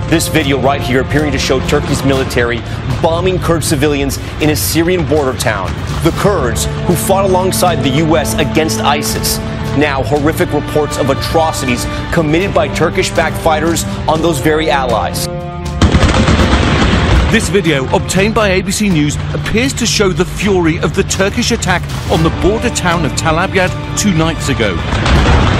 This video right here appearing to show Turkey's military bombing Kurd civilians in a Syrian border town. The Kurds, who fought alongside the U.S. against ISIS. Now, horrific reports of atrocities committed by Turkish-backed fighters on those very allies. This video, obtained by ABC News, appears to show the fury of the Turkish attack on the border town of Tal Abyad 2 nights ago.